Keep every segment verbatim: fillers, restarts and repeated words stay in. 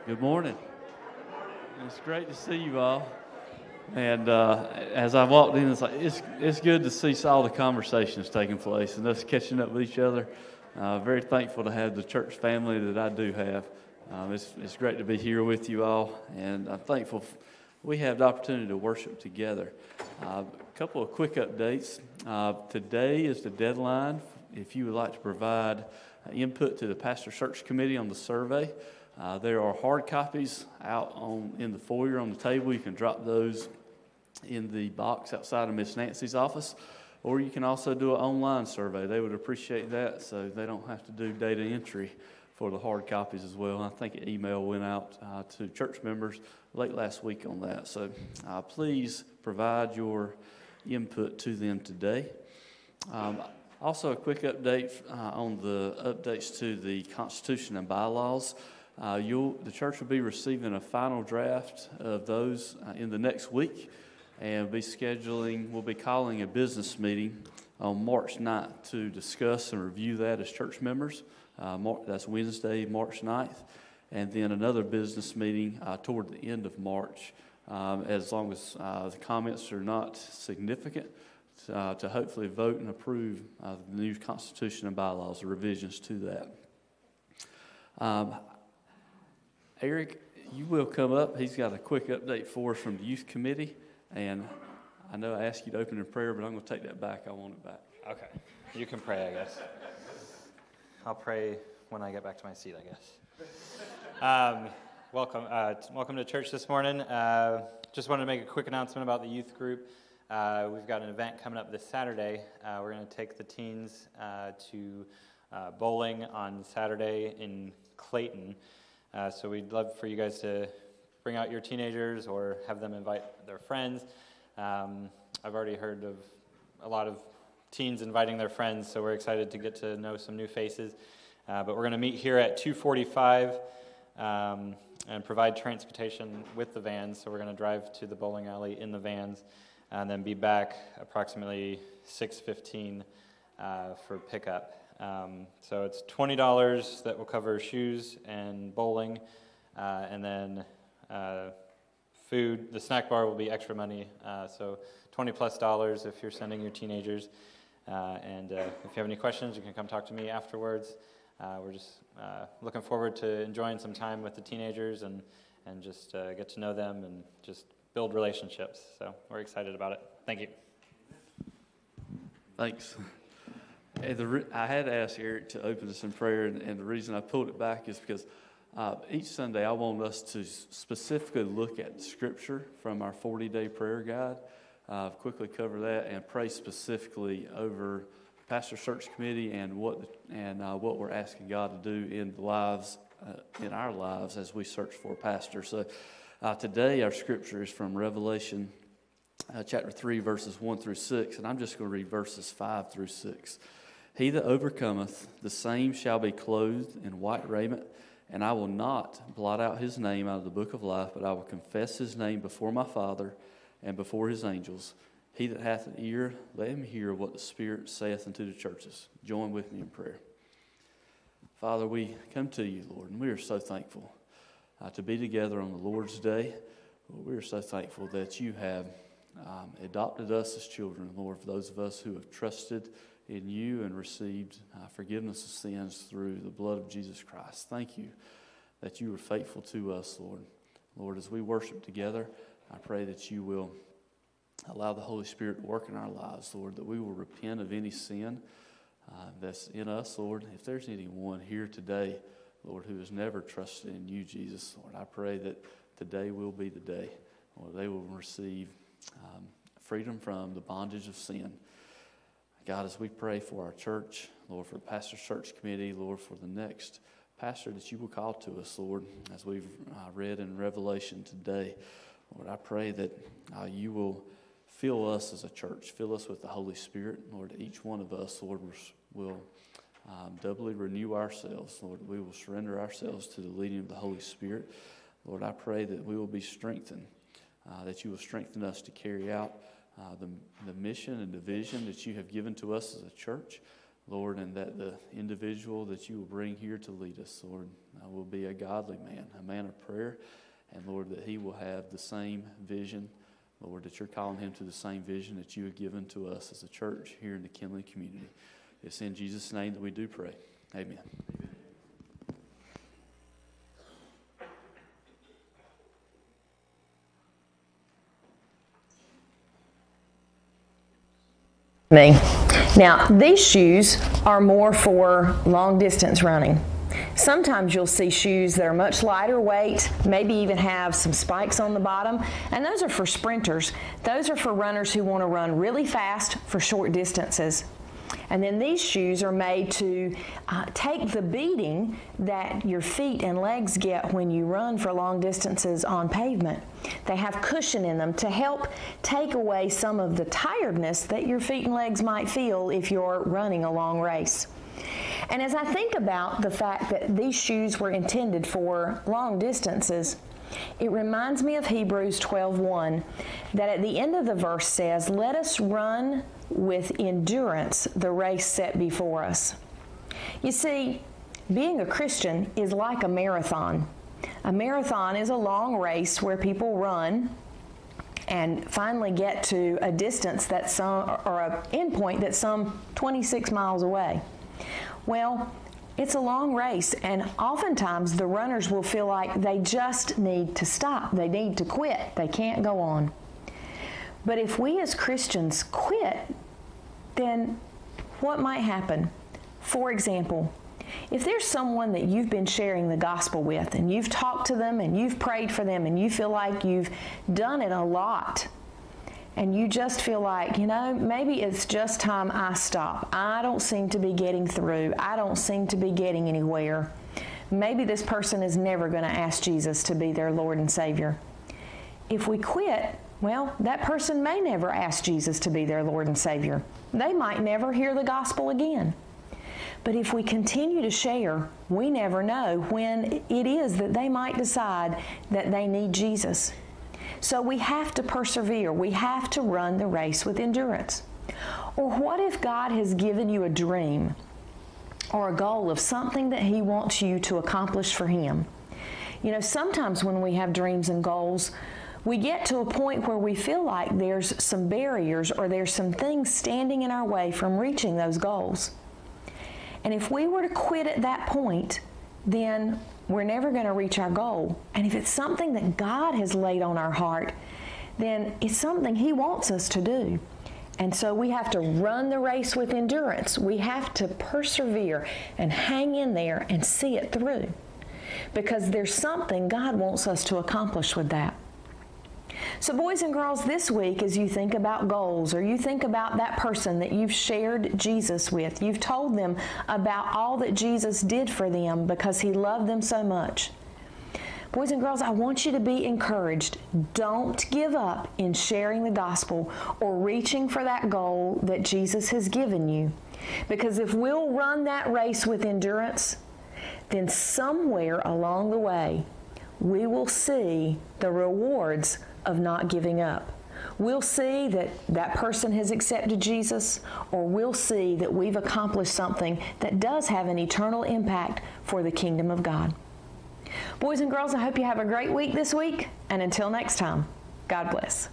Good morning. It's great to see you all. And uh, as I walked in, it's like it's it's good to see all the conversations taking place and us catching up with each other. Uh, very thankful to have the church family that I do have. Um, it's it's great to be here with you all, and I'm thankful we have the opportunity to worship together. Uh, a couple of quick updates. Uh, today is the deadline if you would like to provide input to the pastor search committee on the survey. Uh, there are hard copies out on in the foyer on the table. You can drop those in the box outside of Miss Nancy's office, or you can also do an online survey. They would appreciate that, so they don't have to do data entry for the hard copies as well. I think an email went out uh, to church members late last week on that. So uh, please provide your input to them today. Um, also, a quick update uh, on the updates to the Constitution and bylaws. Uh, you'll, the church will be receiving a final draft of those uh, in the next week, and be scheduling, we'll be calling a business meeting on March ninth to discuss and review that as church members. Uh, Mar- that's Wednesday, March ninth, and then another business meeting uh, toward the end of March, um, as long as uh, the comments are not significant, uh, to hopefully vote and approve uh, the new Constitution and bylaws, the revisions to that. Um, Eric, you will come up. He's got a quick update for us from the youth committee, and I know I asked you to open in prayer, but I'm going to take that back. I want it back. Okay. You can pray, I guess. I'll pray when I get back to my seat, I guess. Um, welcome uh, welcome to church this morning. Uh, just wanted to make a quick announcement about the youth group. Uh, we've got an event coming up this Saturday. Uh, we're going to take the teens uh, to uh, bowling on Saturday in Clayton. Uh, so we'd love for you guys to bring out your teenagers or have them invite their friends. Um, I've already heard of a lot of teens inviting their friends, so we're excited to get to know some new faces. Uh, but we're going to meet here at two forty-five um, and provide transportation with the vans. So we're going to drive to the bowling alley in the vans and then be back approximately six fifteen uh, for pickup. Um, so it's twenty dollars that will cover shoes and bowling, uh, and then uh, food. The snack bar will be extra money, uh, so twenty plus dollars if you're sending your teenagers. Uh, and uh, if you have any questions, you can come talk to me afterwards. Uh, we're just uh, looking forward to enjoying some time with the teenagers and, and just uh, get to know them and just build relationships. So we're excited about it. Thank you. Thanks. Hey, the re- I had asked Eric to open us in prayer, and, and the reason I pulled it back is because uh, each Sunday I want us to specifically look at Scripture from our forty-day prayer guide, uh, quickly cover that, and pray specifically over Pastor Search Committee and what the, and uh, what we're asking God to do in the lives uh, in our lives as we search for a pastor. So uh, today our Scripture is from Revelation uh, chapter three, verses one through six, and I'm just going to read verses five through six. He that overcometh, the same shall be clothed in white raiment, and I will not blot out his name out of the book of life, but I will confess his name before my Father and before his angels. He that hath an ear, let him hear what the Spirit saith unto the churches. Join with me in prayer. Father, we come to you, Lord, and we are so thankful uh, to be together on the Lord's Day. We are so thankful that you have um, adopted us as children, Lord, for those of us who have trusted in you and received uh, forgiveness of sins through the blood of Jesus Christ. Thank you that you are faithful to us, Lord. Lord, as we worship together, I pray that you will allow the Holy Spirit to work in our lives, Lord, that we will repent of any sin uh, that's in us, Lord. If there's anyone here today, Lord, who has never trusted in you, Jesus, Lord, I pray that today will be the day, Lord, they will receive um, freedom from the bondage of sin. God, as we pray for our church, Lord, for the Pastor Search Committee, Lord, for the next pastor that you will call to us, Lord, as we've uh, read in Revelation today, Lord, I pray that uh, you will fill us as a church, fill us with the Holy Spirit, Lord. Each one of us, Lord, will um, doubly renew ourselves, Lord. We will surrender ourselves to the leading of the Holy Spirit. Lord, I pray that we will be strengthened, uh, that you will strengthen us to carry out Uh, the, the mission and the vision that you have given to us as a church. Lord, and that the individual that you will bring here to lead us, Lord, uh, will be a godly man, a man of prayer, and Lord, that he will have the same vision, Lord, that you're calling him to the same vision that you have given to us as a church here in the Kinley community. It's in Jesus' name that we do pray. Amen. Me. Now, these shoes are more for long distance running. Sometimes you'll see shoes that are much lighter weight, maybe even have some spikes on the bottom, and those are for sprinters. Those are for runners who want to run really fast for short distances. And then these shoes are made to uh, take the beating that your feet and legs get when you run for long distances on pavement. They have cushion in them to help take away some of the tiredness that your feet and legs might feel if you're running a long race. And as I think about the fact that these shoes were intended for long distances, it reminds me of Hebrews twelve one, that at the end of the verse says, "Let us run with endurance the race set before us." You see, being a Christian is like a marathon. A marathon is a long race where people run and finally get to a distance that's some, or an endpoint that's some twenty-six miles away. Well, it's a long race, and oftentimes the runners will feel like they just need to stop. They need to quit. They can't go on. But if we as Christians quit, then what might happen? For example, if there's someone that you've been sharing the gospel with, and you've talked to them, and you've prayed for them, and you feel like you've done it a lot, and you just feel like, you know, maybe it's just time I stop. I don't seem to be getting through. I don't seem to be getting anywhere. Maybe this person is never going to ask Jesus to be their Lord and Savior. If we quit, well, that person may never ask Jesus to be their Lord and Savior. They might never hear the gospel again. But if we continue to share, we never know when it is that they might decide that they need Jesus. So we have to persevere. We have to run the race with endurance. Or what if God has given you a dream or a goal of something that He wants you to accomplish for Him? You know, sometimes when we have dreams and goals, we get to a point where we feel like there's some barriers or there's some things standing in our way from reaching those goals. And if we were to quit at that point, then we're never going to reach our goal. And if it's something that God has laid on our heart, then it's something He wants us to do. And so we have to run the race with endurance. We have to persevere and hang in there and see it through. Because there's something God wants us to accomplish with that. So boys and girls, this week as you think about goals, or you think about that person that you've shared Jesus with, you've told them about all that Jesus did for them because He loved them so much. Boys and girls, I want you to be encouraged. Don't give up in sharing the gospel or reaching for that goal that Jesus has given you. Because if we'll run that race with endurance, then somewhere along the way, we will see the rewards of not giving up. We'll see that that person has accepted Jesus, or we'll see that we've accomplished something that does have an eternal impact for the kingdom of God. Boys and girls, I hope you have a great week this week, and until next time, God bless.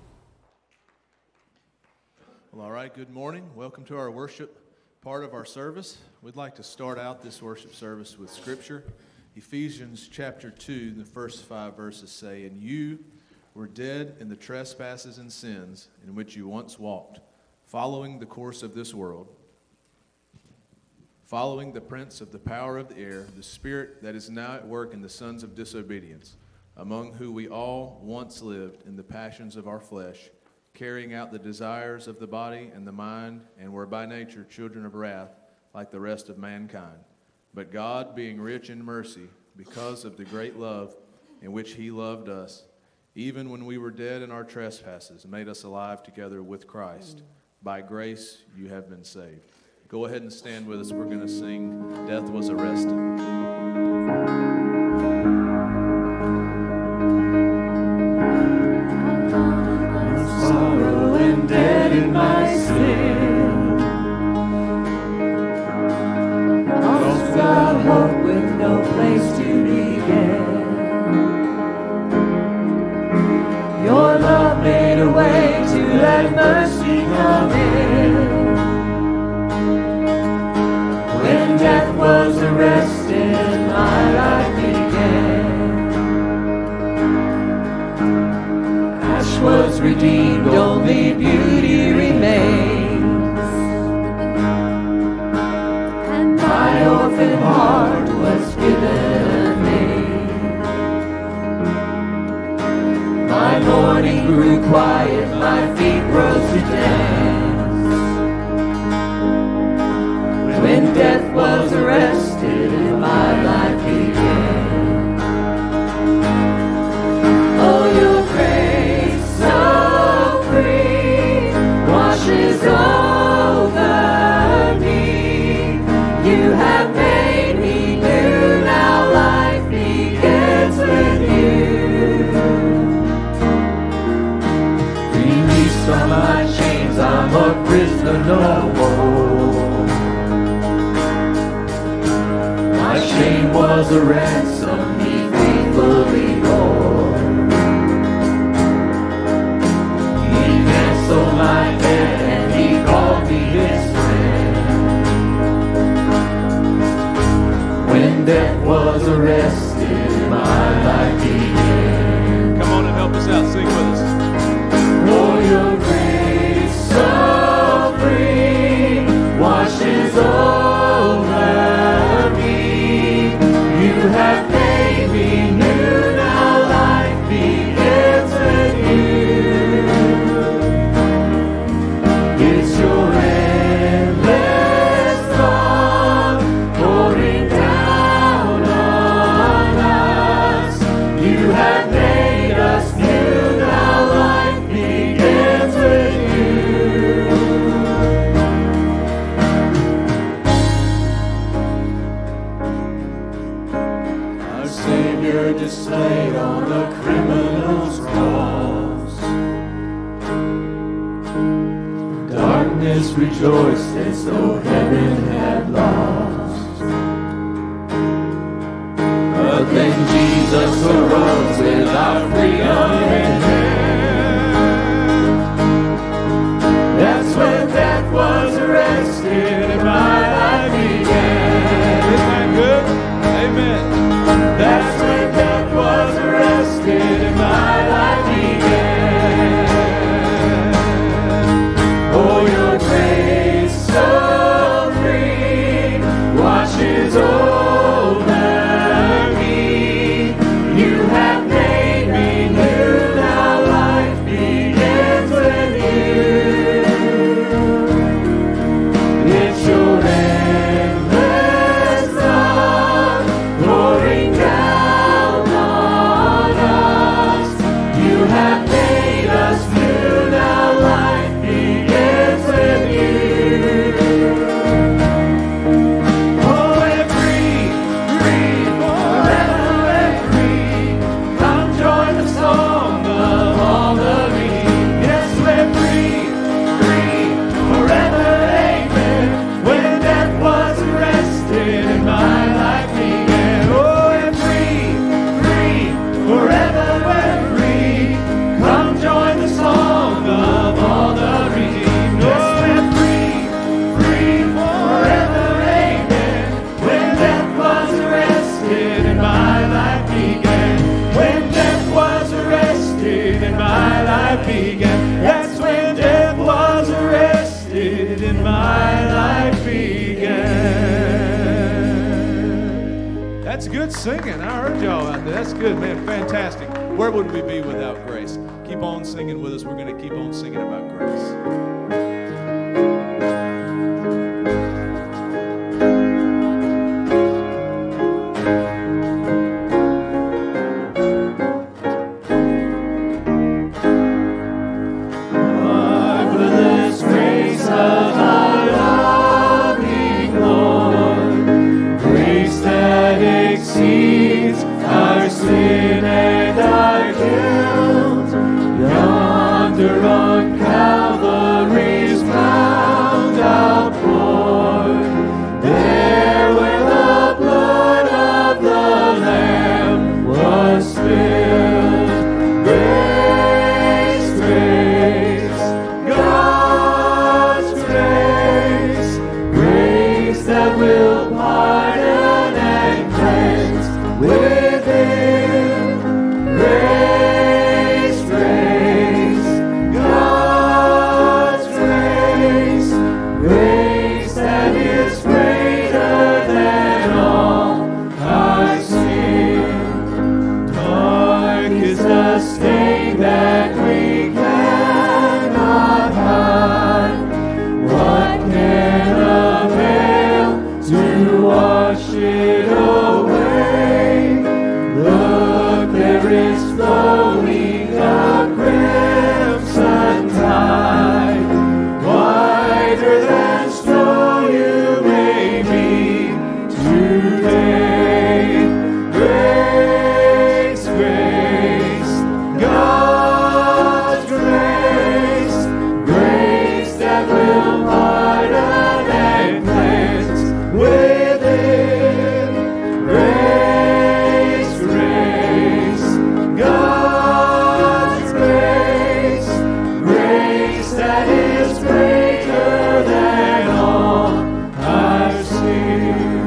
Well, all right, good morning. Welcome to our worship part of our service. We'd like to start out this worship service with Scripture. Ephesians chapter two, the first five verses say, "And you were dead in the trespasses and sins in which you once walked, following the course of this world, following the prince of the power of the air, the spirit that is now at work in the sons of disobedience, among whom we all once lived in the passions of our flesh, carrying out the desires of the body and the mind, and were by nature children of wrath, like the rest of mankind. But God, being rich in mercy, because of the great love in which He loved us, even when we were dead in our trespasses, made us alive together with Christ. By grace you have been saved." Go ahead and stand with us. We're going to sing "Death Was Arrested." Sorrow and dead in my sin, he come in. When death was arrested, my life began. Ash was redeemed, only beauty remains. And my orphan heart was given a name. My mourning grew quiet, my feet rose to dance. When death was arrested and my life began. Oh, your grace so free washes over me. You have made me new, now life begins with you. Released from my chains, I'm a prisoner no more. My shame was a ransom he faithfully bore. He canceled my debt and he called me his friend. When death was arrested, my life began. Come on and help us out. Sing with us. Oh, your grace so free washes over me. You have made me new, now life begins with you. It's your endless love pouring down on us. You have made us new, now life begins with you. Our Savior displayed on a criminal's cross. Darkness rejoiced as though heaven had lost. But then Jesus arose with our freedom in hand. That's when death was arrested and my life began. Isn't that good? Amen. That's when death was arrested and my life began. Oh, your grace so free washes over me. You have made me new, now life begins with you. It's your endless love pouring down on us. You have made us new, now life begins with you. Oh, we're free, free, forever and free. Come join the song of all the redeemed. Yes, we're free, free, forever, amen. When death was arrested and my life began. Oh, we're free, free, forever we're free. Come join the song of all the redeemed. Oh, we're free, free, forever, amen. When death was arrested and my life began. When death was arrested and my life began. That's when death was arrested and my life began. That's good singing. I heard y'all out there. That's good, man. Fantastic. Where would we be without grace? Keep on singing with us. We're going to keep on singing about grace. Marvelous grace of our loving Lord, grace that exceeds our sin and our guilt. Yonder on Calvary wrist flowing a crimson tide, whiter than snow you may be today. Grace, grace, God's grace, grace that will pardon and cleanse within. Grace, grace, God's grace, grace that is greater than all I've seen.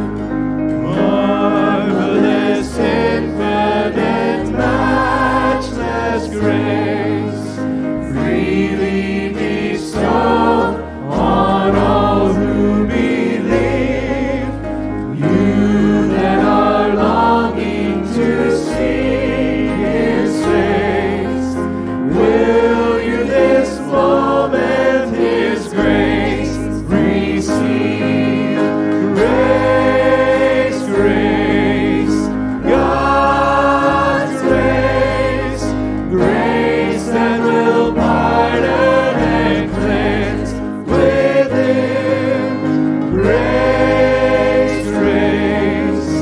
Marvelous, infinite, matchless grace, freely bestowed on all who believe. You that are longing to see His face, will you this moment His grace receive? Grace, grace, God's grace, grace that will pardon and cleanse within. Grace, grace,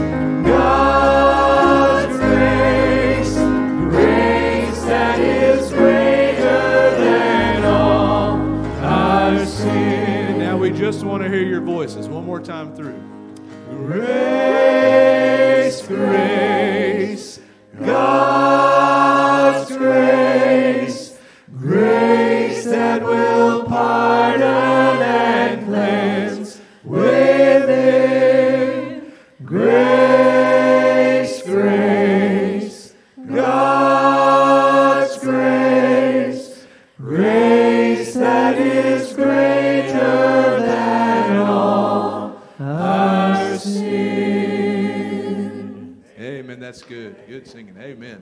God's grace, grace that is greater than all I've seen. Now we just want to hear your voices one more time through. Grace, grace, God's grace, grace that will pardon and cleanse within. Grace, grace, God's grace, grace that is greater than all I've seen. Amen. That's good. Good singing. Amen.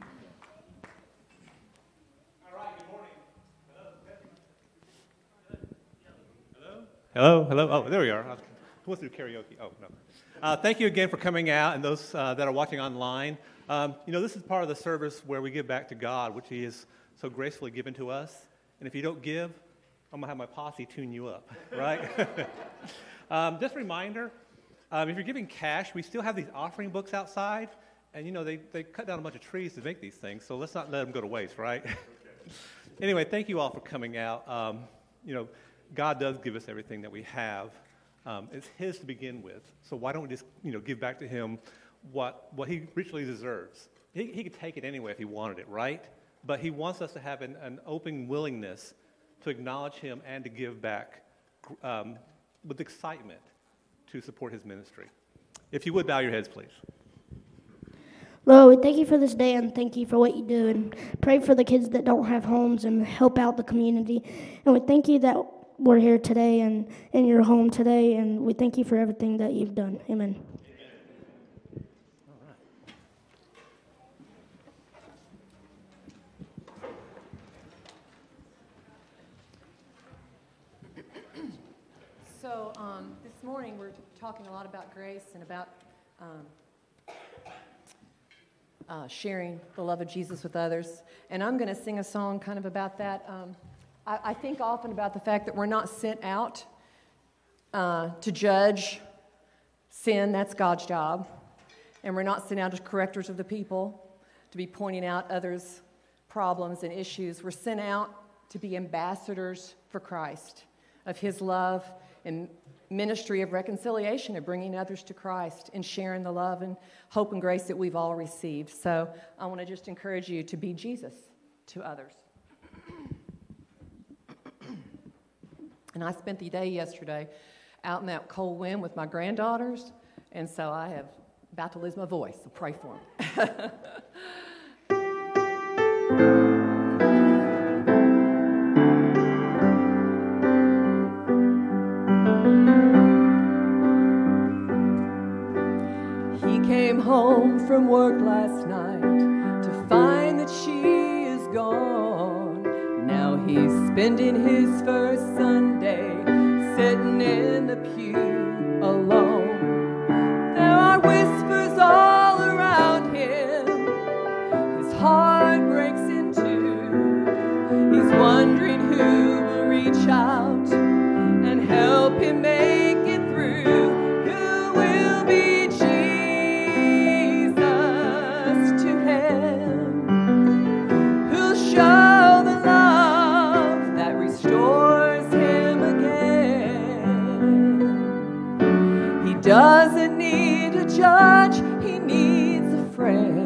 Hello, hello. Oh, there we are. I went through karaoke. Oh, no. Uh, thank you again for coming out, and those uh, that are watching online. Um, you know, this is part of the service where we give back to God, which He has so gracefully given to us. And if you don't give, I'm going to have my posse tune you up, right? um, just a reminder, um, if you're giving cash, we still have these offering books outside. And, you know, they, they cut down a bunch of trees to make these things, so let's not let them go to waste, right? Anyway, thank you all for coming out. Um, you know, God does give us everything that we have. Um, it's His to begin with. So why don't we just, you know, give back to Him what what He richly deserves? He, he could take it anyway if He wanted it, right? But He wants us to have an, an open willingness to acknowledge Him and to give back um, with excitement to support His ministry. If you would, bow your heads, please. Lord, we thank you for this day and thank you for what you do, and pray for the kids that don't have homes and help out the community. And we thank you that we're here today and in your home today, and we thank you for everything that you've done. Amen. So um, this morning we're talking a lot about grace and about um, uh, sharing the love of Jesus with others. And I'm going to sing a song kind of about that. Um, I, I think often about the fact that we're not sent out uh, to judge sin. That's God's job. And we're not sent out as correctors of the people to be pointing out others' problems and issues. We're sent out to be ambassadors for Christ, of His love and ministry of reconciliation, of bringing others to Christ and sharing the love and hope and grace that we've all received. So I want to just encourage you to be Jesus to others. And I spent the day yesterday out in that cold wind with my granddaughters, and so I have about to lose my voice, so pray for them. He came home from work last night to find that she is gone. Now he's spending his first Sunday sitting in the pew alone. There are whispers all around him. His heart breaks in two. He's wondering who will reach out and help him make it through. Who will be Jesus to him? Who'll show the love that restores him again? He doesn't need a judge, he needs a friend.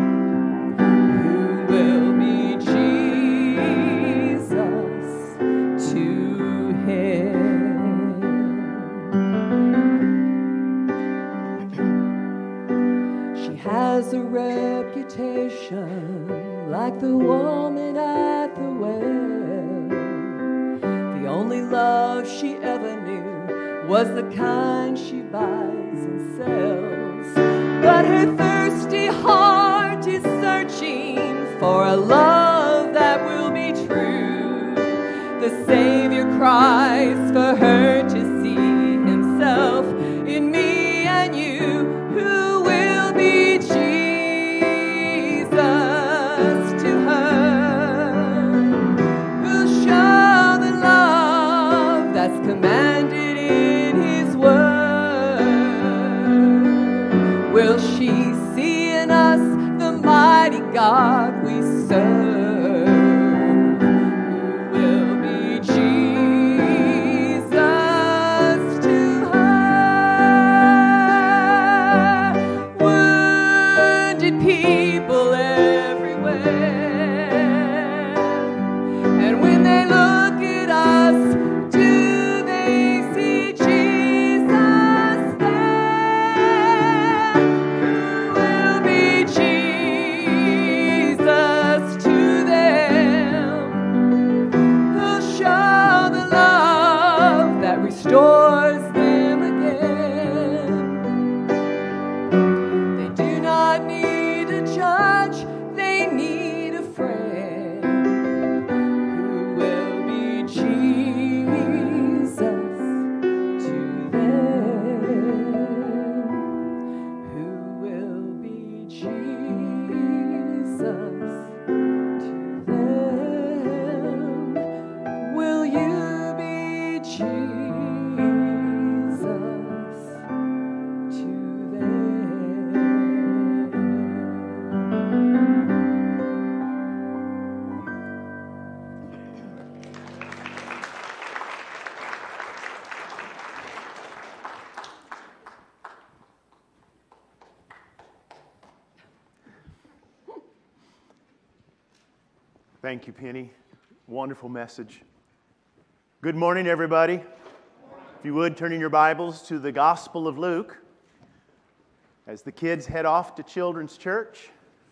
Has a reputation like the woman at the well. The only love she ever knew was the kind she buys and sells. But her thirsty heart is searching for a love that will be true. The Savior cries for her to see himself in me and you. Who will be Jesus to her? Who'll show the love that's commanded in his word? Will she see in us the mighty God we serve? Restores them again. They do not need a judge, they need a friend. Who will be Jesus to them? Who will be Jesus to them? Will you be Jesus? Thank you, Penny. Wonderful message. Good morning, everybody. If you would, turn in your Bibles to the Gospel of Luke. As the kids head off to Children's Church,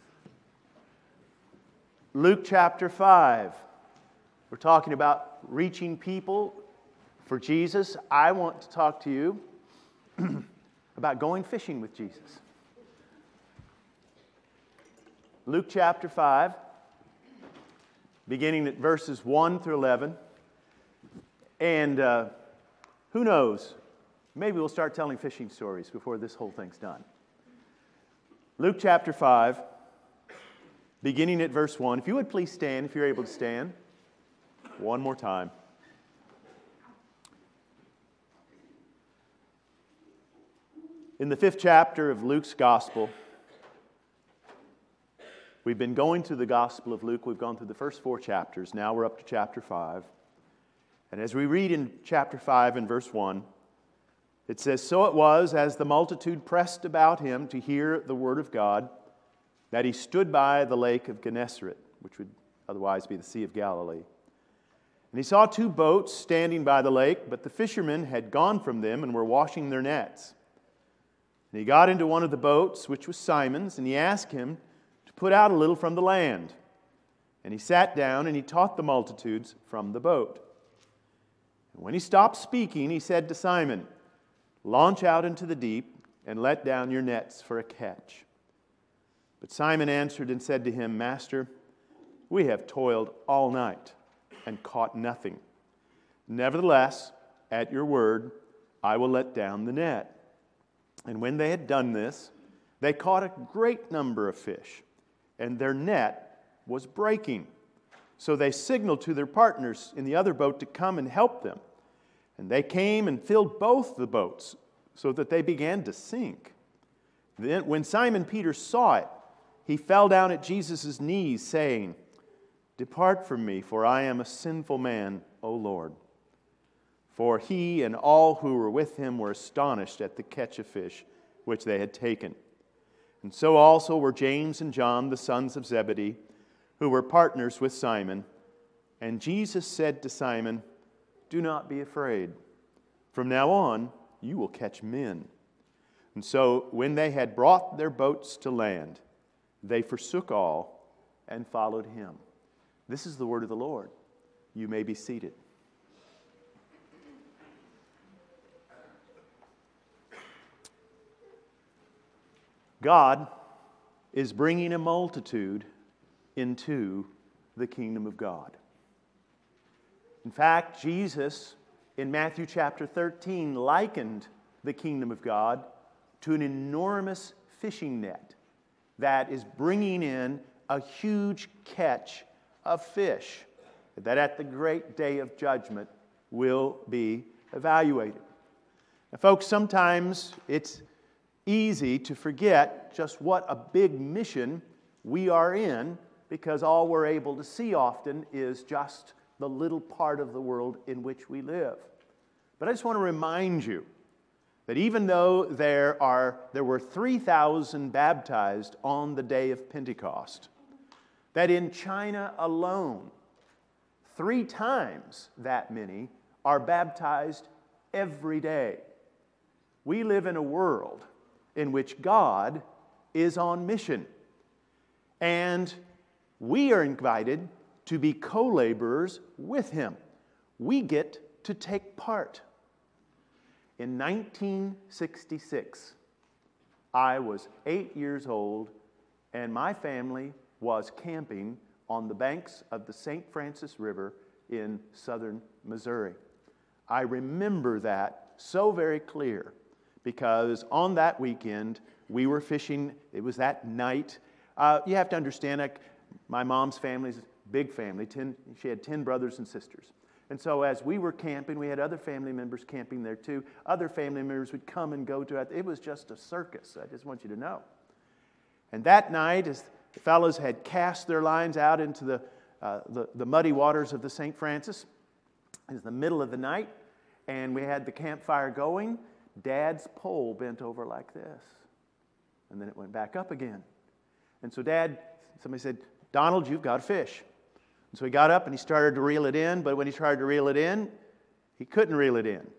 Luke chapter five. We're talking about reaching people for Jesus. I want to talk to you about going fishing with Jesus. Luke chapter five. Beginning at verses one through eleven. And uh, who knows, maybe we'll start telling fishing stories before this whole thing's done. Luke chapter five, beginning at verse one. If you would please stand, if you're able to stand. One more time. In the fifth chapter of Luke's Gospel, we've been going through the Gospel of Luke. We've gone through the first four chapters. Now we're up to chapter five. And as we read in chapter five and verse one, it says, "So it was, as the multitude pressed about him to hear the word of God, that he stood by the lake of Gennesaret," which would otherwise be the Sea of Galilee. "And he saw two boats standing by the lake, but the fishermen had gone from them and were washing their nets. And he got into one of the boats, which was Simon's, and he asked him to put out a little from the land. And he sat down and he taught the multitudes from the boat. And when he stopped speaking, he said to Simon, 'Launch out into the deep and let down your nets for a catch.' But Simon answered and said to him, 'Master, we have toiled all night and caught nothing. Nevertheless, at your word, I will let down the net.' And when they had done this, they caught a great number of fish, and their net was breaking. So they signaled to their partners in the other boat to come and help them. And they came and filled both the boats so that they began to sink. Then when Simon Peter saw it, he fell down at Jesus' knees, saying, "Depart from me, for I am a sinful man, O Lord." For he and all who were with him were astonished at the catch of fish which they had taken. And so also were James and John, the sons of Zebedee, who were partners with Simon. And Jesus said to Simon, "Do not be afraid. From now on, you will catch men." And so when they had brought their boats to land, they forsook all and followed him. This is the word of the Lord. You may be seated. God is bringing a multitude into the kingdom of God. In fact, Jesus, in Matthew chapter thirteen, likened the kingdom of God to an enormous fishing net that is bringing in a huge catch of fish that at the great day of judgment will be evaluated. Now, folks, sometimes it's easy to forget just what a big mission we are in, because all we're able to see often is just the little part of the world in which we live. But I just want to remind you that even though there are there were three thousand baptized on the day of Pentecost, that in China alone, three times that many are baptized every day. We live in a world in which God is on mission. And we are invited to be co-laborers with Him. We get to take part. In nineteen sixty-six, I was eight years old, and my family was camping on the banks of the Saint Francis River in southern Missouri. I remember that so very clear, because on that weekend, we were fishing. It was that night. Uh, you have to understand, like, my mom's family's a big family. Ten, she had ten brothers and sisters. And so as we were camping, we had other family members camping there too. Other family members would come and go to it. It was just a circus, I just want you to know. And that night, as the fellows had cast their lines out into the, uh, the, the muddy waters of the Saint Francis, it was the middle of the night, and we had the campfire going. Dad's pole bent over like this, and then it went back up again. And so Dad, somebody said, "Donald, you've got a fish." And so he got up and he started to reel it in, but when he tried to reel it in, he couldn't reel it in.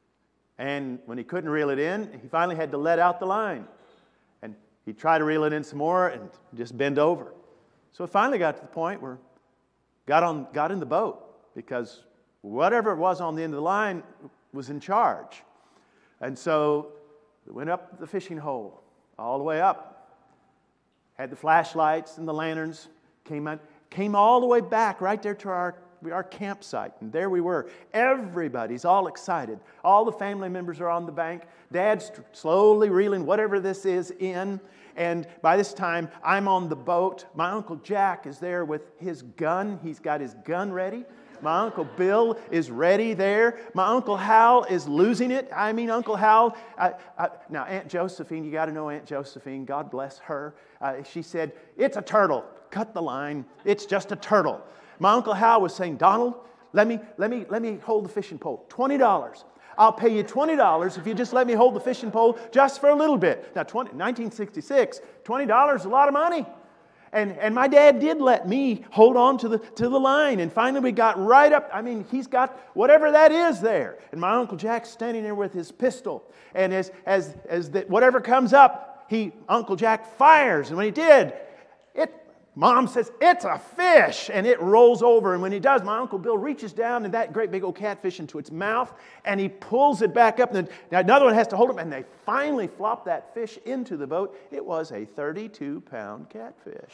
And when he couldn't reel it in, he finally had to let out the line. And he tried to reel it in some more and just bend over. So it finally got to the point where got on got in the boat, because whatever it was on the end of the line was in charge. And so we went up the fishing hole, all the way up. Had the flashlights and the lanterns, came out, came all the way back right there to our, our campsite. And there we were. Everybody's all excited. All the family members are on the bank. Dad's slowly reeling whatever this is in. And by this time, I'm on the boat. My Uncle Jack is there with his gun. He's got his gun ready. My Uncle Bill is ready there. My Uncle Hal is losing it. I mean, Uncle Hal. I, I, now, Aunt Josephine, you got to know Aunt Josephine. God bless her. Uh, she said, "It's a turtle. Cut the line. It's just a turtle." My Uncle Hal was saying, "Donald, let me, let me, let me hold the fishing pole. twenty dollars. I'll pay you twenty dollars if you just let me hold the fishing pole just for a little bit." Now, nineteen sixty-six, twenty dollars is a lot of money. And, and my dad did let me hold on to the, to the line. And finally we got right up. I mean, he's got whatever that is there. And my Uncle Jack's standing there with his pistol. And as, as, as the, whatever comes up, he, Uncle Jack fires. And when he did, it, Mom says, "It's a fish." And it rolls over. And when he does, my Uncle Bill reaches down and that great big old catfish into its mouth. And he pulls it back up. And then now another one has to hold him. And they finally flop that fish into the boat. It was a thirty-two pound catfish,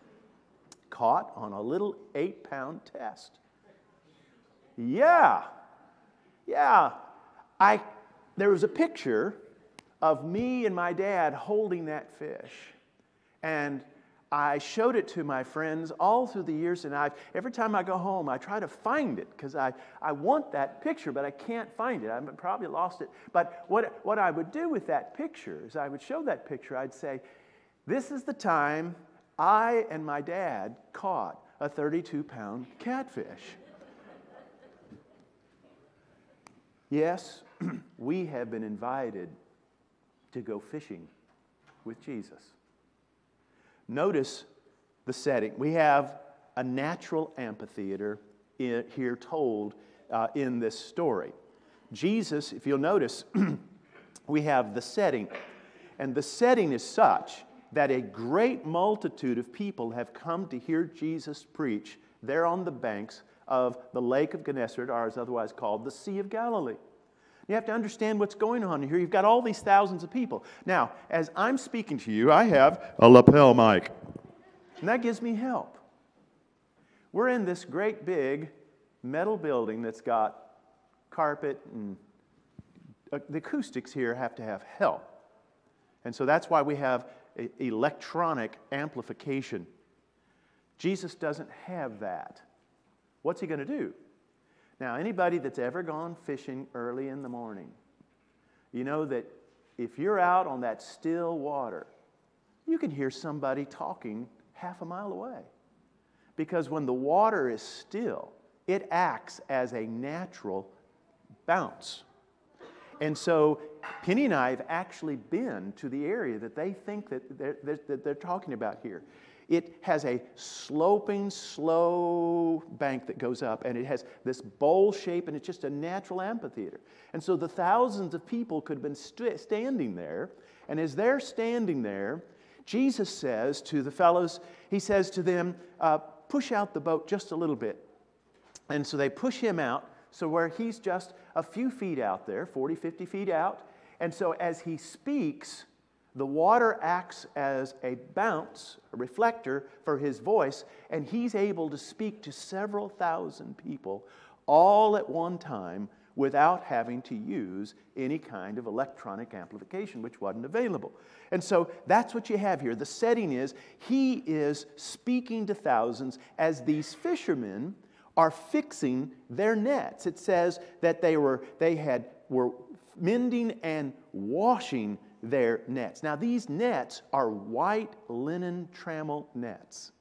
caught on a little eight pound test. Yeah. Yeah. I, there was a picture of me and my dad holding that fish. And I showed it to my friends all through the years, and I every time I go home, I try to find it because I, I want that picture, but I can't find it. I've probably lost it. But what, what I would do with that picture is I would show that picture. I'd say, this is the time I and my dad caught a thirty-two pound catfish. Yes, we have been invited to go fishing with Jesus. Notice the setting. We have a natural amphitheater in, here told uh, in this story. Jesus, if you'll notice, we have the setting. And the setting is such that a great multitude of people have come to hear Jesus preach there on the banks of the Lake of Gennesaret, or as otherwise called the Sea of Galilee. You have to understand what's going on here. You've got all these thousands of people. Now, as I'm speaking to you, I have a lapel mic. And that gives me help. We're in this great big metal building that's got carpet, and uh, the acoustics here have to have help. And so that's why we have a, electronic amplification. Jesus doesn't have that. What's he going to do? Now, anybody that's ever gone fishing early in the morning, you know that if you're out on that still water, you can hear somebody talking half a mile away. Because when the water is still, it acts as a natural bounce. And so Penny and I have actually been to the area that they think that they're, that they're talking about here. It has a sloping, slow bank that goes up, and it has this bowl shape, and it's just a natural amphitheater. And so the thousands of people could have been st- standing there, and as they're standing there, Jesus says to the fellows, he says to them, uh, push out the boat just a little bit. And so they push him out, so where he's just a few feet out there, forty, fifty feet out, and so as he speaks, the water acts as a bounce, a reflector for his voice, and he's able to speak to several thousand people all at one time without having to use any kind of electronic amplification, which wasn't available. And so that's what you have here. The setting is he is speaking to thousands as these fishermen are fixing their nets. It says that they were they had were mending and washing their nets. Now, these nets are white linen trammel nets.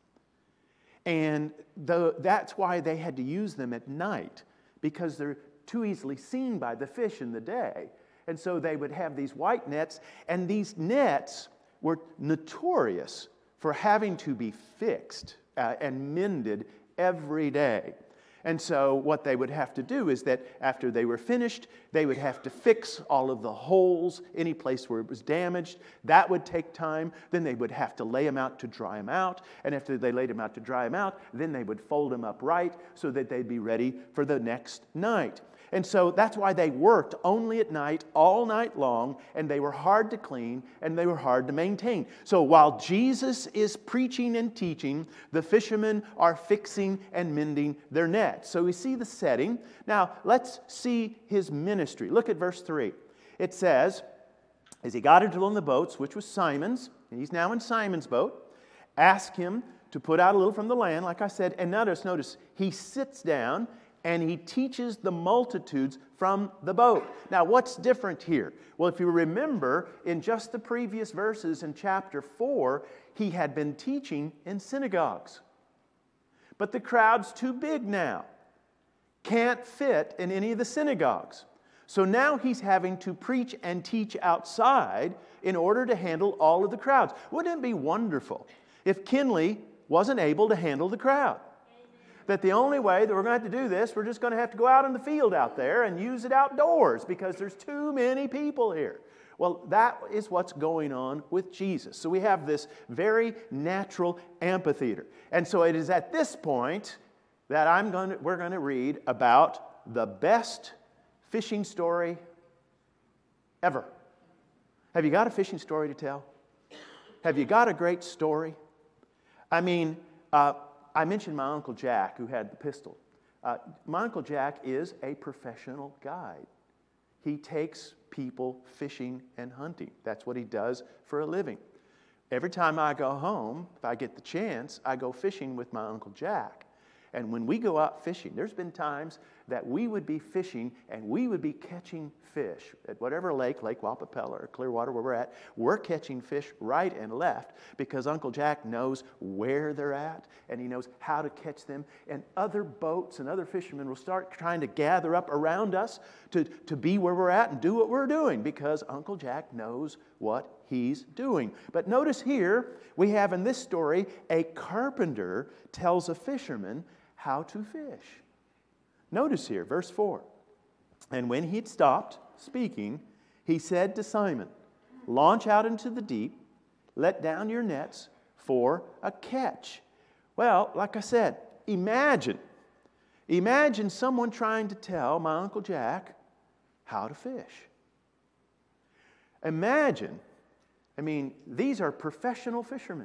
And the, that's why they had to use them at night, because they're too easily seen by the fish in the day. And so they would have these white nets, and these nets were notorious for having to be fixed uh, and mended every day. And so what they would have to do is that after they were finished, they would have to fix all of the holes, any place where it was damaged. That would take time. Then they would have to lay them out to dry them out. And after they laid them out to dry them out, then they would fold them up right so that they'd be ready for the next night. And so that's why they worked only at night, all night long, and they were hard to clean, and they were hard to maintain. So while Jesus is preaching and teaching, the fishermen are fixing and mending their nets. So we see the setting. Now, let's see his ministry. Look at verse three. It says, as he got into one of the boats, which was Simon's, and he's now in Simon's boat, ask him to put out a little from the land, like I said, and notice, notice, he sits down, and he teaches the multitudes from the boat. Now, what's different here? Well, if you remember, in just the previous verses in chapter four, he had been teaching in synagogues. But the crowd's too big now. Can't fit in any of the synagogues. So now he's having to preach and teach outside in order to handle all of the crowds. Wouldn't it be wonderful if Kinley wasn't able to handle the crowd? That the only way that we're going to have to do this, we're just going to have to go out in the field out there and use it outdoors because there's too many people here. Well, that is what's going on with Jesus. So we have this very natural amphitheater. And so it is at this point that I'm going to, we're going to read about the best fishing story ever. Have you got a fishing story to tell? Have you got a great story? I mean, uh, I mentioned my Uncle Jack, who had the pistol. Uh, my Uncle Jack is a professional guide. He takes people fishing and hunting. That's what he does for a living. Every time I go home, if I get the chance, I go fishing with my Uncle Jack. And when we go out fishing, there's been times that we would be fishing and we would be catching fish at whatever lake, Lake Wapapella or Clearwater, where we're at. We're catching fish right and left because Uncle Jack knows where they're at and he knows how to catch them. And other boats and other fishermen will start trying to gather up around us to, to be where we're at and do what we're doing because Uncle Jack knows what he's doing. But notice here, we have in this story, a carpenter tells a fisherman how to fish. Notice here, verse four. And when he'd stopped speaking, he said to Simon, launch out into the deep, let down your nets for a catch. Well, like I said, imagine, imagine someone trying to tell my Uncle Jack how to fish. Imagine, I mean, these are professional fishermen.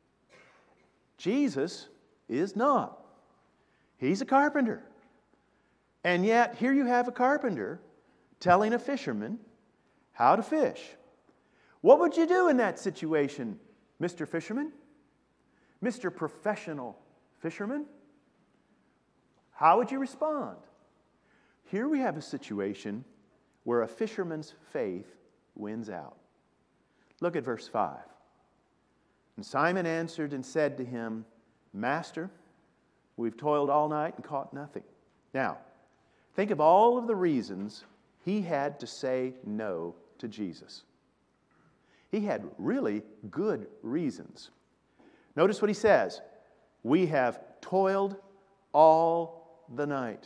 Jesus is not. He's a carpenter. And yet, here you have a carpenter telling a fisherman how to fish. What would you do in that situation, Mister Fisherman? Mister Professional Fisherman? How would you respond? Here we have a situation where a fisherman's faith wins out. Look at verse five. And Simon answered and said to him, Master, we've toiled all night and caught nothing. Now, think of all of the reasons he had to say no to Jesus. He had really good reasons. Notice what he says. We have toiled all the night.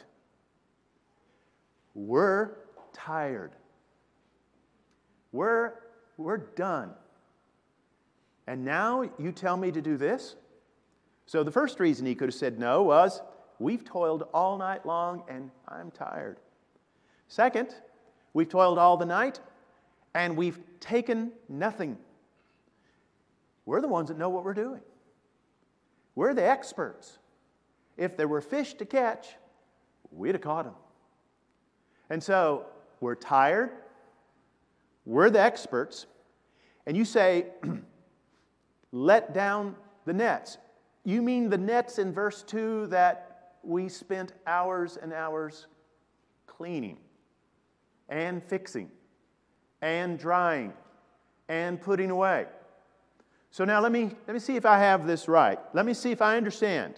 We're tired. We're, we're done. And now you tell me to do this? So the first reason he could have said no was, we've toiled all night long and I'm tired. Second, we've toiled all the night and we've taken nothing. We're the ones that know what we're doing. We're the experts. If there were fish to catch, we'd have caught them. And so we're tired. We're the experts. And you say, let down the nets. You mean the nets in verse two that we spent hours and hours cleaning and fixing and drying and putting away. So now let me, let me see if I have this right. Let me see if I understand.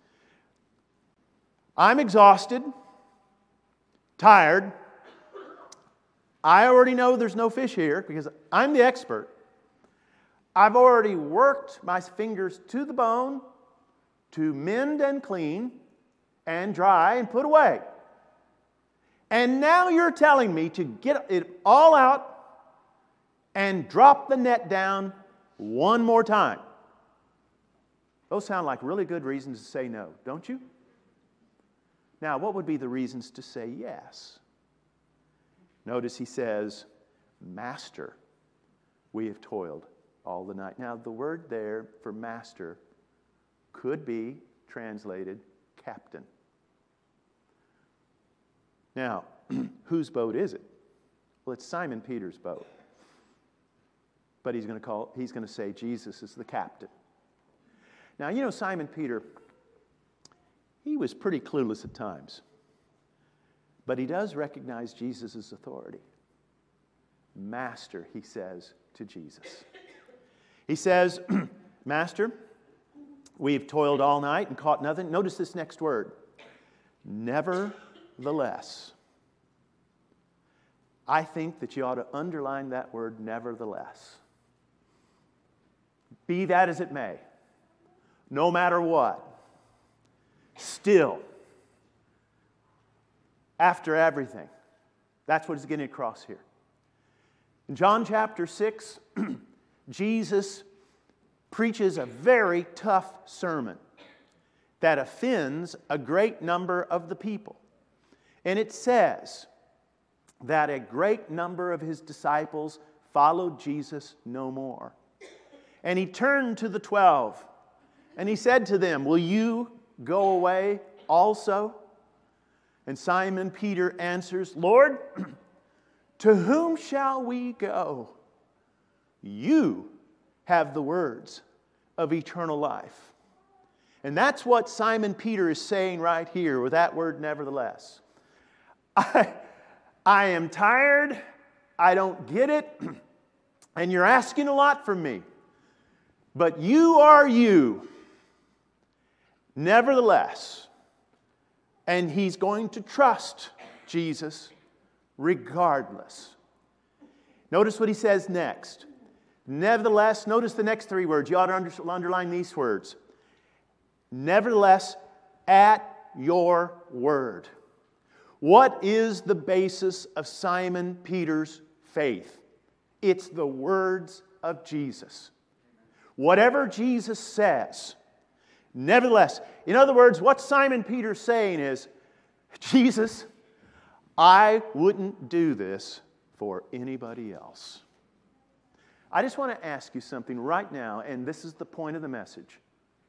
I'm exhausted, tired. I already know there's no fish here because I'm the expert. I've already worked my fingers to the bone to mend and clean and dry and put away. And now you're telling me to get it all out and drop the net down one more time. Those sound like really good reasons to say no, don't you? Now, what would be the reasons to say yes? Notice he says, Master, we have toiled all the night. Now, the word there for master could be translated captain. Now, whose boat is it? Well, it's Simon Peter's boat. But he's going to call, he's going to say Jesus is the captain. Now, you know, Simon Peter, he was pretty clueless at times. But he does recognize Jesus' authority. Master, he says to Jesus. He says, Master, we've toiled all night and caught nothing. Notice this next word. Nevertheless. I think that you ought to underline that word, nevertheless. Be that as it may, no matter what, still, after everything. That's what he's getting across here. In John chapter six, Jesus preaches a very tough sermon that offends a great number of the people. And it says that a great number of his disciples followed Jesus no more. And he turned to the twelve and he said to them, will you go away also? And Simon Peter answers, Lord, to whom shall we go? You have the words of eternal life. And that's what Simon Peter is saying right here with that word, nevertheless. I, I am tired. I don't get it. And you're asking a lot from me. But you are you. Nevertheless. And he's going to trust Jesus regardless. Notice what he says next. Nevertheless, notice the next three words. You ought to under, underline these words. Nevertheless, at your word. What is the basis of Simon Peter's faith? It's the words of Jesus. Whatever Jesus says, nevertheless. In other words, what Simon Peter's saying is, Jesus, I wouldn't do this for anybody else. I just want to ask you something right now, and this is the point of the message.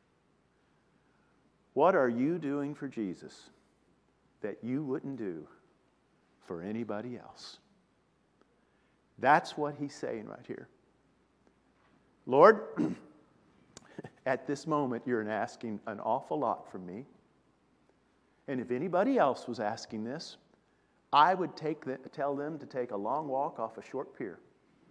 What are you doing for Jesus that you wouldn't do for anybody else? That's what he's saying right here. Lord, at this moment, you're asking an awful lot from me. And if anybody else was asking this, I would take the, tell them to take a long walk off a short pier.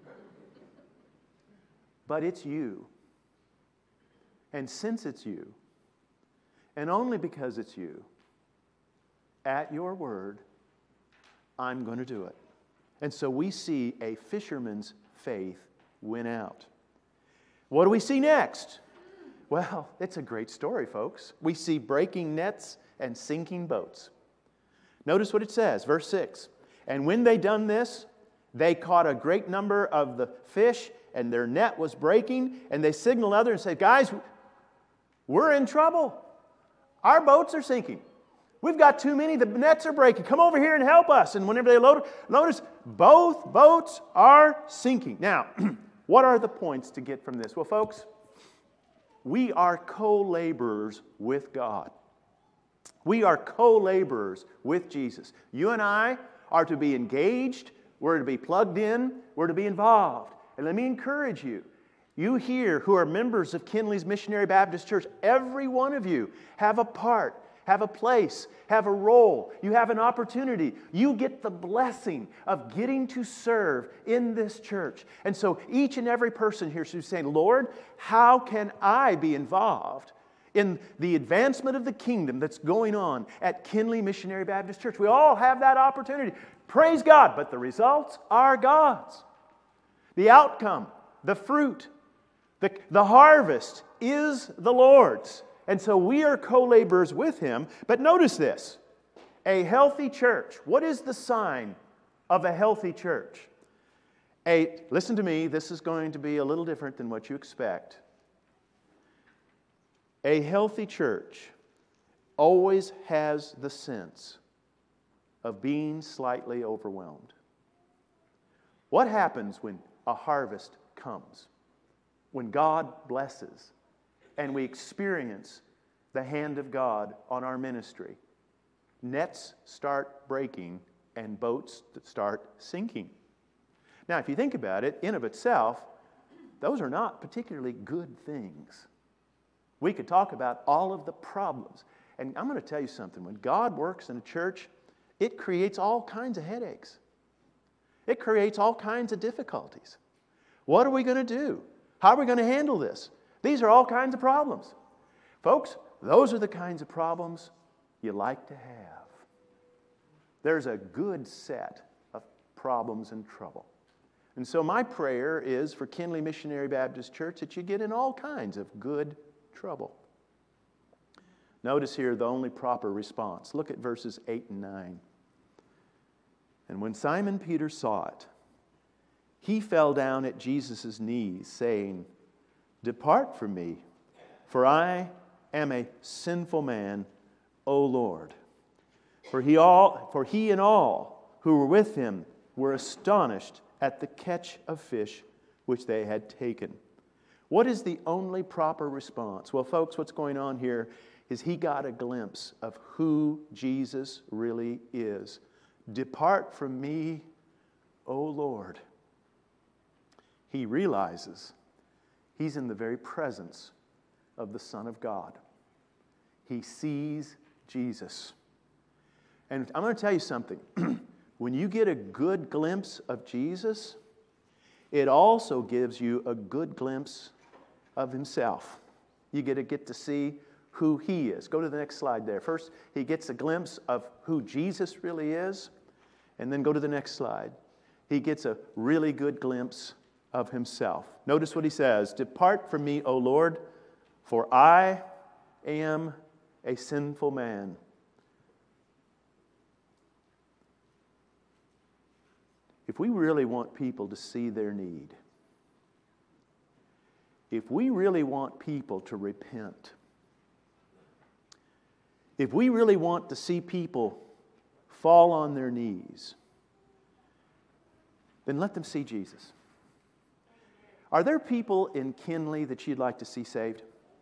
But it's you. And since it's you, and only because it's you, at your word, I'm going to do it. And so we see a fisherman's faith win out. What do we see next? Well, it's a great story, folks. We see breaking nets and sinking boats. Notice what it says, verse six. And when they done this, they caught a great number of the fish, and their net was breaking, and they signaled others and said, guys, we're in trouble. Our boats are sinking. We've got too many. The nets are breaking. Come over here and help us. And whenever they load, notice both boats are sinking. Now, what are the points to get from this? Well, folks, we are co-laborers with God. We are co-laborers with Jesus. You and I are to be engaged. We're to be plugged in. We're to be involved. And let me encourage you. You here who are members of Kinley's Missionary Baptist Church, every one of you have a part, have a place, have a role. You have an opportunity. You get the blessing of getting to serve in this church. And so each and every person here is saying, Lord, how can I be involved in the advancement of the kingdom that's going on at Kinley Missionary Baptist Church? We all have that opportunity. Praise God, but the results are God's. The outcome, the fruit, the, the harvest is the Lord's. And so we are co-laborers with Him. But notice this, a healthy church. What is the sign of a healthy church? A, listen to me, this is going to be a little different than what you expect. A healthy church always has the sense of being slightly overwhelmed. What happens when a harvest comes? When God blesses and we experience the hand of God on our ministry, nets start breaking and boats start sinking. Now, if you think about it, in of itself, those are not particularly good things. We could talk about all of the problems. And I'm going to tell you something. When God works in a church, it creates all kinds of headaches. It creates all kinds of difficulties. What are we going to do? How are we going to handle this? These are all kinds of problems. Folks, those are the kinds of problems you like to have. There's a good set of problems and trouble. And so my prayer is for Kinley Missionary Baptist Church that you get in all kinds of good trouble. Notice here the only proper response. Look at verses eight and nine. And when Simon Peter saw it, he fell down at Jesus' knees, saying, Depart from me, for I am a sinful man, O Lord. For he, all, for he and all who were with him were astonished at the catch of fish which they had taken. What is the only proper response? Well, folks, what's going on here is he got a glimpse of who Jesus really is. Depart from me, O Lord. He realizes He's in the very presence of the Son of God. He sees Jesus. And I'm going to tell you something. When you get a good glimpse of Jesus, it also gives you a good glimpse of himself. You get to get to see who he is. Go to the next slide there. First, he gets a glimpse of who Jesus really is, and then go to the next slide. He gets a really good glimpse of himself. Notice what he says, "Depart from me, O Lord, for I am a sinful man." If we really want people to see their need, if we really want people to repent, if we really want to see people fall on their knees, then let them see Jesus. Are there people in Kinley that you'd like to see saved?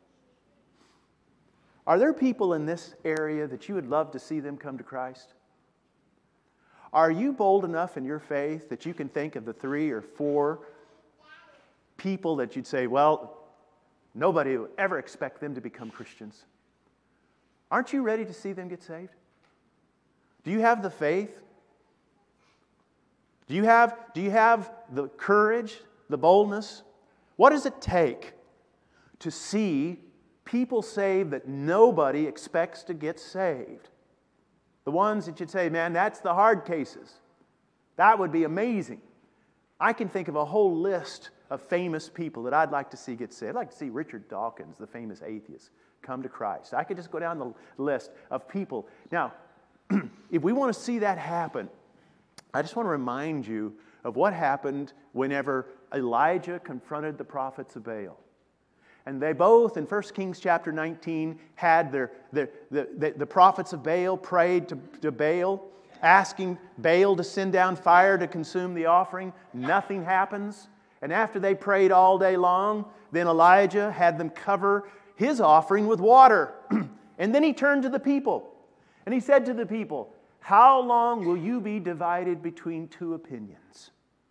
Are there people in this area that you would love to see them come to Christ? Are you bold enough in your faith that you can think of the three or four people that you'd say, well, nobody would ever expect them to become Christians? Aren't you ready to see them get saved? Do you have the faith? Do you have, do you have the courage, the boldness? What does it take to see people saved that nobody expects to get saved? The ones that you'd say, man, that's the hard cases. That would be amazing. I can think of a whole list of famous people that I'd like to see get saved. I'd like to see Richard Dawkins, the famous atheist, come to Christ. I could just go down the list of people. Now, if we want to see that happen, I just want to remind you of what happened whenever Elijah confronted the prophets of Baal. And they both, in First Kings chapter nineteen, had their, their, the, the, the prophets of Baal prayed to, to Baal, asking Baal to send down fire to consume the offering. Nothing happens. And after they prayed all day long, then Elijah had them cover his offering with water. And then he turned to the people. And he said to the people, "How long will you be divided between two opinions?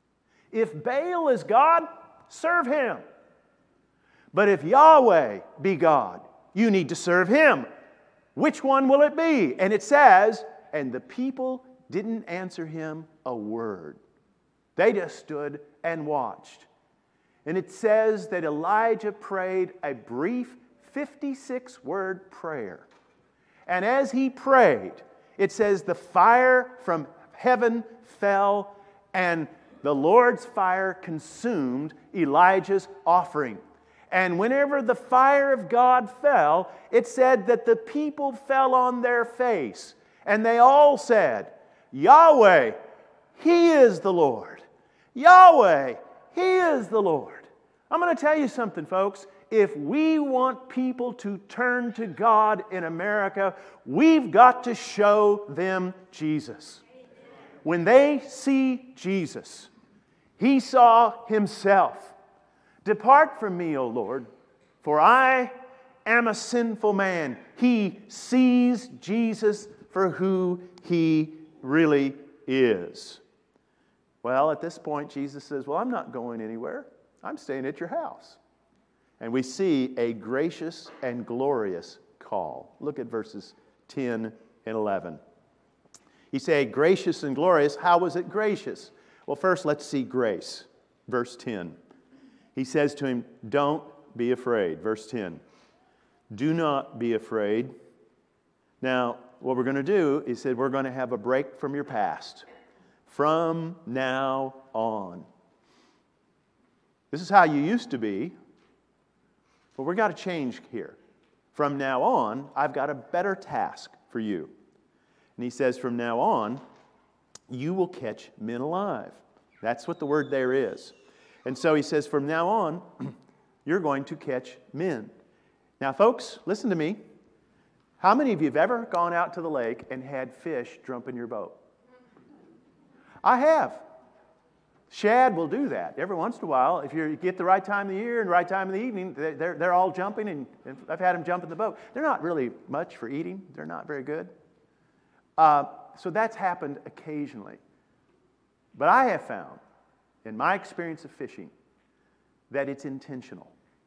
If Baal is God, serve him. But if Yahweh be God, you need to serve him. Which one will it be?" And it says, and the people didn't answer him a word. They just stood and watched. And it says that Elijah prayed a brief fifty-six word prayer. And as he prayed, it says the fire from heaven fell, and the Lord's fire consumed Elijah's offering. And whenever the fire of God fell, it said that the people fell on their face. And they all said, "Yahweh, He is the Lord. Yahweh, He is the Lord." I'm going to tell you something, folks. If we want people to turn to God in America, we've got to show them Jesus. When they see Jesus, He saw Himself. "Depart from me, O Lord, for I am a sinful man." He sees Jesus for who He really is. Well, at this point, Jesus says, "Well, I'm not going anywhere. I'm staying at your house." And we see a gracious and glorious call. Look at verses ten and eleven. He said, gracious and glorious. How was it gracious? Well, first, let's see grace. Verse ten. He says to him, "Don't be afraid." Verse ten. "Do not be afraid." Now, what we're going to do, he said, we're going to have a break from your past. From now on. This is how you used to be, but we've got to change here. From now on, I've got a better task for you. And he says, from now on, you will catch men alive. That's what the word there is. And so he says, from now on, you're going to catch men. Now, folks, listen to me. How many of you have ever gone out to the lake and had fish jump in your boat? I have. Shad will do that every once in a while. If you get the right time of the year and the right time of the evening, they're, they're all jumping, and I've had them jump in the boat. They're not really much for eating. They're not very good. Uh, so that's happened occasionally. But I have found, in my experience of fishing, that it's intentional.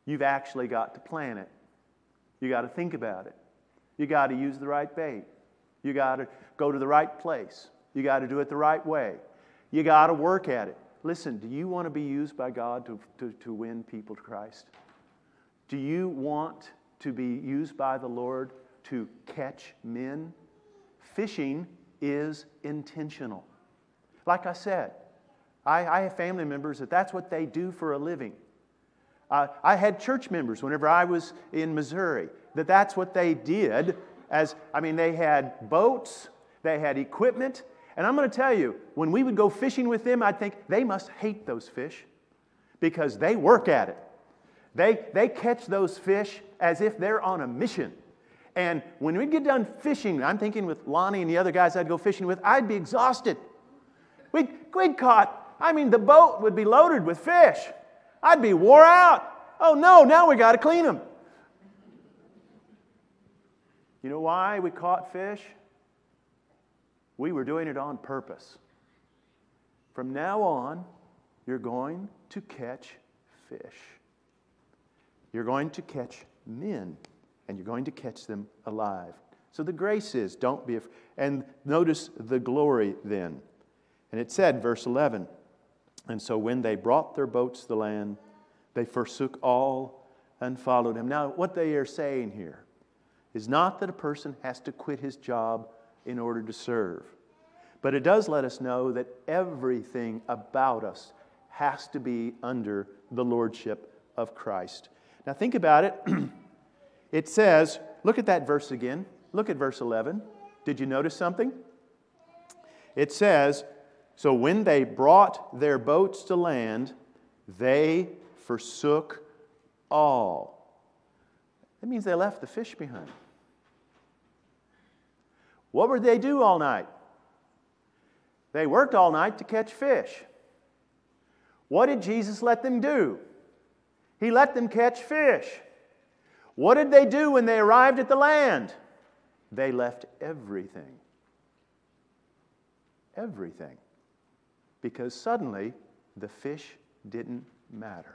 You've actually got to plan it. You got to think about it. You got to use the right bait. You got to go to the right place. You got to do it the right way. You got to work at it. Listen, do you want to be used by God to, to, to win people to Christ? Do you want to be used by the Lord to catch men? Fishing is intentional. Like I said, I, I have family members that that's what they do for a living. Uh, I had church members whenever I was in Missouri that that's what they did. As I mean, they had boats, they had equipment, and I'm going to tell you, when we would go fishing with them, I'd think they must hate those fish because they work at it. They, they catch those fish as if they're on a mission. And when we get done fishing, I'm thinking with Lonnie and the other guys I'd go fishing with, I'd be exhausted. We'd, we'd caught, I mean, the boat would be loaded with fish. I'd be wore out. Oh no, now we got to clean them. You know why we caught fish? We were doing it on purpose. From now on, you're going to catch fish. You're going to catch men, and you're going to catch them alive. So the grace is, don't be afraid. And notice the glory then. And it said, verse eleven, and so when they brought their boats to the land, they forsook all and followed him. Now, what they are saying here is not that a person has to quit his job in order to serve. But it does let us know that everything about us has to be under the lordship of Christ. Now think about it. It says, look at that verse again. Look at verse eleven. Did you notice something? It says, so when they brought their boats to land, they forsook all. That means they left the fish behind. What would they do all night? They worked all night to catch fish. What did Jesus let them do? He let them catch fish. What did they do when they arrived at the land? They left everything. Everything. Because suddenly the fish didn't matter.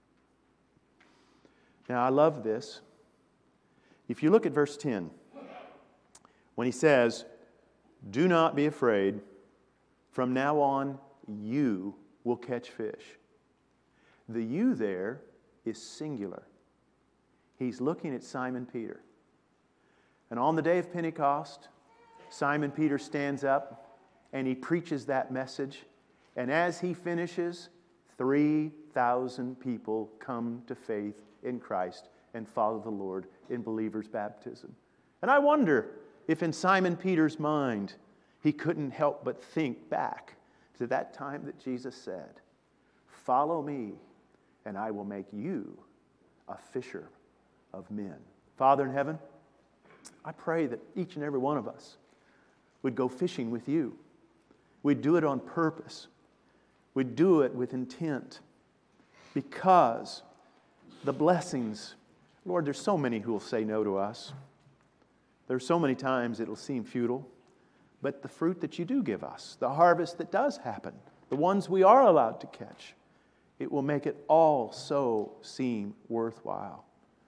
Now I love this. If you look at verse ten, when he says, do not be afraid, from now on you will catch fish. The you there is singular. He's looking at Simon Peter. And on the day of Pentecost, Simon Peter stands up and he preaches that message. And as he finishes, three thousand people come to faith in Christ and follow the Lord in believers' baptism. And I wonder if in Simon Peter's mind, he couldn't help but think back to that time that Jesus said, follow me and I will make you a fisher of men. Father in heaven, I pray that each and every one of us would go fishing with you. We'd do it on purpose. We'd do it with intent because the blessings, Lord, there's so many who will say no to us. There's so many times it'll seem futile. But the fruit that you do give us, the harvest that does happen, the ones we are allowed to catch, it will make it all so seem worthwhile.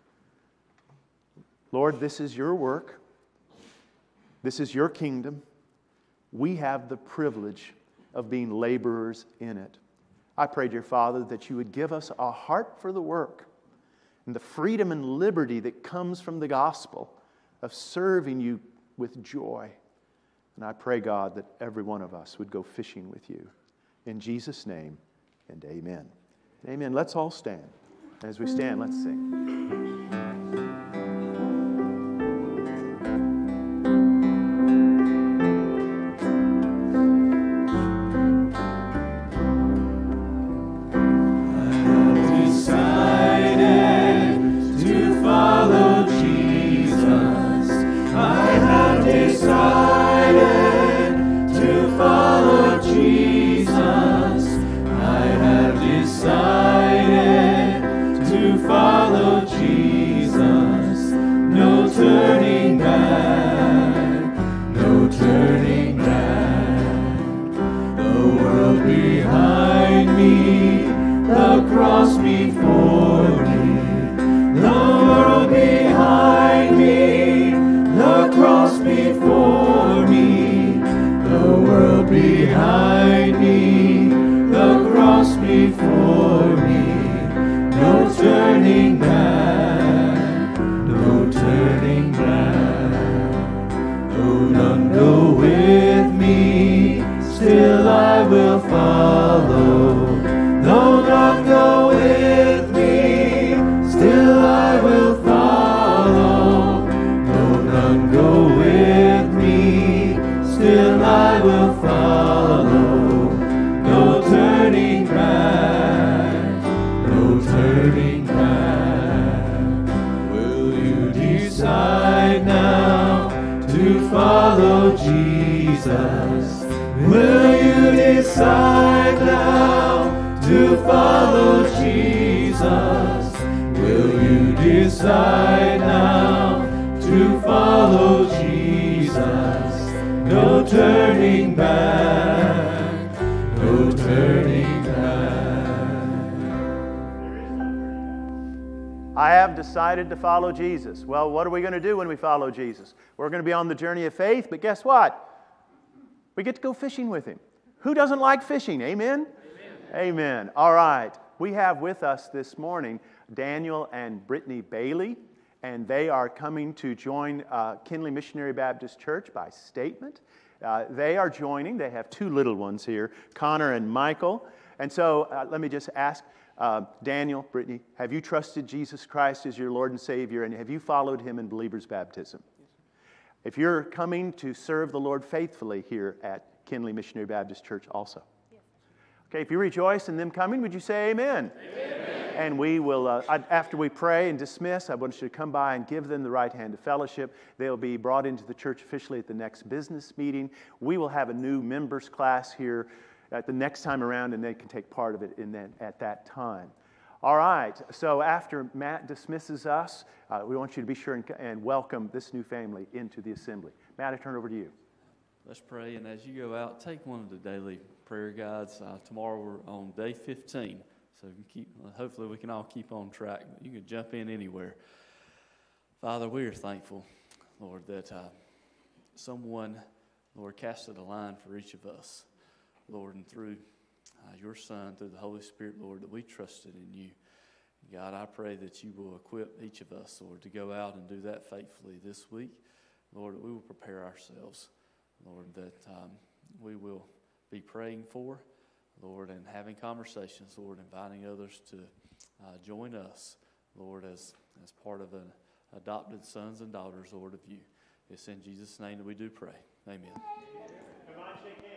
Lord, this is your work. This is your kingdom. We have the privilege of being laborers in it. I pray, dear Father, that you would give us a heart for the work and the freedom and liberty that comes from the gospel of serving you with joy. And I pray, God, that every one of us would go fishing with you. In Jesus' name, and amen. Amen. Let's all stand. As we stand, let's sing. Follow Jesus. to follow Jesus? Will you decide now to follow Jesus? Will you decide now to follow Jesus? No turning back, no turning back. I have decided to follow Jesus. Well, what are we going to do when we follow Jesus? We're going to be on the journey of faith, but guess what? We get to go fishing with Him. Who doesn't like fishing? Amen? Amen. Amen. All right. We have with us this morning Daniel and Brittany Bailey, and they are coming to join uh, Kinley Missionary Baptist Church by statement. Uh, they are joining. They have two little ones here, Connor and Michael. And so uh, let me just ask, uh, Daniel, Brittany, have you trusted Jesus Christ as your Lord and Savior, and have you followed Him in believer's baptism? If you're coming to serve the Lord faithfully here at Kinley Missionary Baptist Church also. Okay, if you rejoice in them coming, would you say amen? Amen. And we will, uh, after we pray and dismiss, I want you to come by and give them the right hand of fellowship. They'll be brought into the church officially at the next business meeting. We will have a new members class here at the next time around, and they can take part of it in that, at that time. All right, so after Matt dismisses us, uh, we want you to be sure and, and welcome this new family into the assembly. Matt, I turn it over to you. Let's pray, and as you go out, take one of the daily prayer guides. Uh, tomorrow we're on day fifteen, so we can keep. Uh, hopefully we can all keep on track. You can jump in anywhere. Father, we are thankful, Lord, that uh, someone, Lord, casted a line for each of us, Lord, and through uh, your Son, through the Holy Spirit, Lord, that we trusted in you. God, I pray that you will equip each of us, Lord, to go out and do that faithfully this week. Lord, that we will prepare ourselves, Lord, that um, we will be praying for, Lord, and having conversations, Lord, inviting others to uh, join us, Lord, as, as part of an adopted sons and daughters, Lord, of you. It's in Jesus' name that we do pray. Amen.